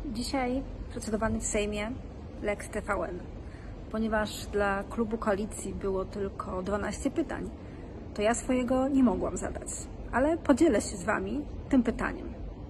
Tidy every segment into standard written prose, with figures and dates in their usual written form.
Dzisiaj procedowany w Sejmie Lex TVN. Ponieważ dla klubu koalicji było tylko 12 pytań, to ja swojego nie mogłam zadać, ale podzielę się z Wami tym pytaniem.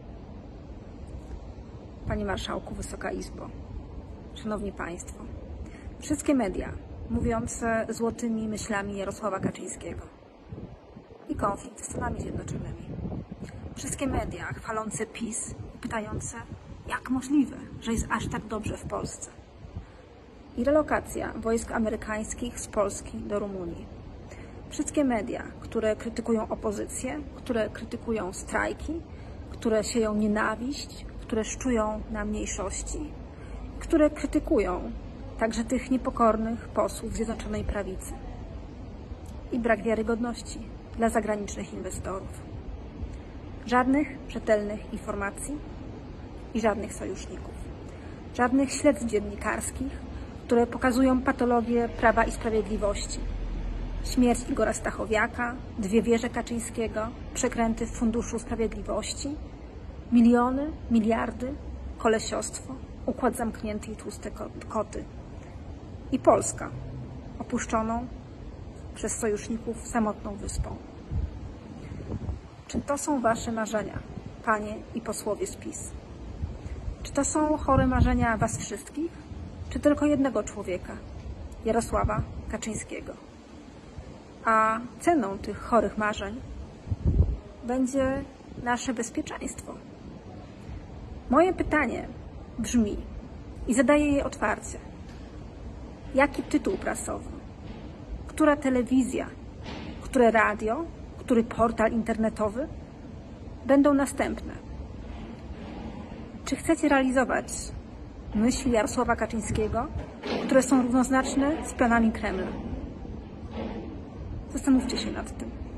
Panie Marszałku, Wysoka Izbo, Szanowni Państwo, wszystkie media mówiące złotymi myślami Jarosława Kaczyńskiego i konflikt ze Stanami Zjednoczonymi, wszystkie media chwalące PiS i pytające, jak możliwe, że jest aż tak dobrze w Polsce, i relokacja wojsk amerykańskich z Polski do Rumunii. Wszystkie media, które krytykują opozycję, które krytykują strajki, które sieją nienawiść, które szczują na mniejszości, które krytykują także tych niepokornych posłów Zjednoczonej Prawicy. I brak wiarygodności dla zagranicznych inwestorów. Żadnych rzetelnych informacji i żadnych sojuszników. Żadnych śledztw dziennikarskich, które pokazują patologię Prawa i Sprawiedliwości. Śmierć Igora Stachowiaka, 2 wieże Kaczyńskiego, przekręty w Funduszu Sprawiedliwości, miliony, miliardy, kolesiostwo, układ zamknięty i tłuste koty. I Polska, opuszczoną przez sojuszników samotną wyspą. Czy to są Wasze marzenia, Panie i posłowie z PiS? Czy to są chore marzenia Was wszystkich, czy tylko jednego człowieka, Jarosława Kaczyńskiego? A ceną tych chorych marzeń będzie nasze bezpieczeństwo. Moje pytanie brzmi i zadaję je otwarcie. Jaki tytuł prasowy, która telewizja, które radio, który portal internetowy będą następne? Czy chcecie realizować myśli Jarosława Kaczyńskiego, które są równoznaczne z planami Kremla? Zastanówcie się nad tym.